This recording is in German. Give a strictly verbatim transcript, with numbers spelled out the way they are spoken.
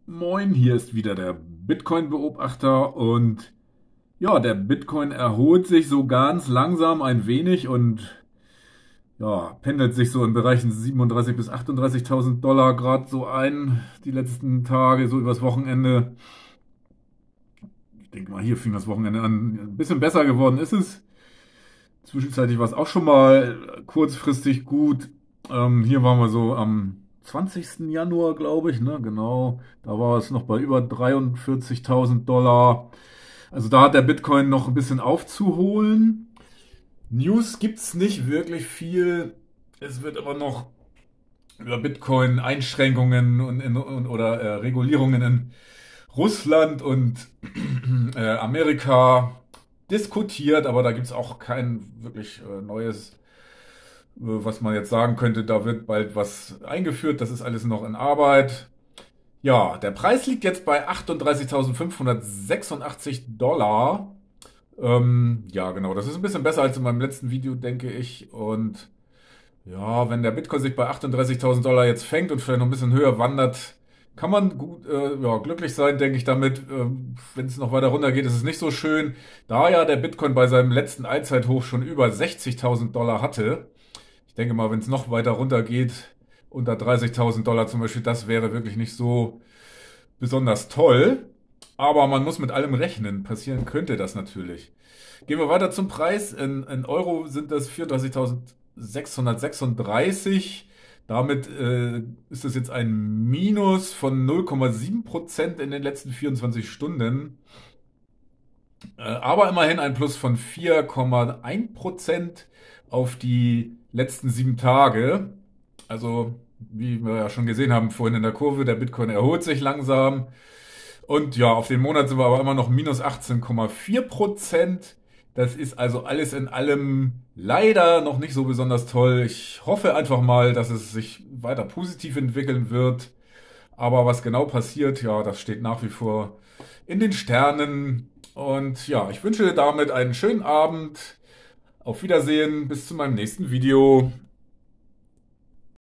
Moin, hier ist wieder der Bitcoin-Beobachter und ja, der Bitcoin erholt sich so ganz langsam ein wenig und ja, pendelt sich so in Bereichen siebenunddreißigtausend bis achtunddreißigtausend Dollar gerade so ein, die letzten Tage, so übers Wochenende. Ich denke mal, hier fing das Wochenende an. Ein bisschen besser geworden ist es. Zwischenzeitlich war es auch schon mal kurzfristig gut. Ähm, hier waren wir so am zwanzigsten Januar, glaube ich, ne? Genau. Da war es noch bei über dreiundvierzigtausend Dollar. Also da hat der Bitcoin noch ein bisschen aufzuholen. News gibt's nicht wirklich viel. Es wird aber noch über Bitcoin-Einschränkungen und, in, und oder äh, Regulierungen in Russland und äh, Amerika diskutiert, aber da gibt's auch kein wirklich äh, neues, äh, was man jetzt sagen könnte, da wird bald was eingeführt, das ist alles noch in Arbeit. Ja, der Preis liegt jetzt bei achtunddreißigtausendfünfhundertsechsundachtzig Dollar. Ähm, ja, genau, das ist ein bisschen besser als in meinem letzten Video, denke ich. Und ja, wenn der Bitcoin sich bei achtunddreißigtausend Dollar jetzt fängt und vielleicht noch ein bisschen höher wandert, kann man gut, äh, ja, glücklich sein, denke ich damit. Ähm, wenn es noch weiter runter geht, ist es nicht so schön. Da ja der Bitcoin bei seinem letzten Allzeithoch schon über sechzigtausend Dollar hatte, ich denke mal, wenn es noch weiter runter geht, unter dreißigtausend Dollar zum Beispiel, das wäre wirklich nicht so besonders toll. Aber man muss mit allem rechnen. Passieren könnte das natürlich. Gehen wir weiter zum Preis. In, in Euro sind das vierunddreißigtausendsechshundertsechsunddreißig. Damit äh, ist das jetzt ein Minus von null Komma sieben Prozent in den letzten vierundzwanzig Stunden. Äh, aber immerhin ein Plus von vier Komma eins Prozent auf die letzten sieben Tage. Also, wie wir ja schon gesehen haben vorhin in der Kurve, der Bitcoin erholt sich langsam. Und ja, auf den Monat sind wir aber immer noch minus achtzehn Komma vier Prozent. Das ist also alles in allem leider noch nicht so besonders toll. Ich hoffe einfach mal, dass es sich weiter positiv entwickeln wird. Aber was genau passiert, ja, das steht nach wie vor in den Sternen. Und ja, ich wünsche damit einen schönen Abend. Auf Wiedersehen, bis zu meinem nächsten Video.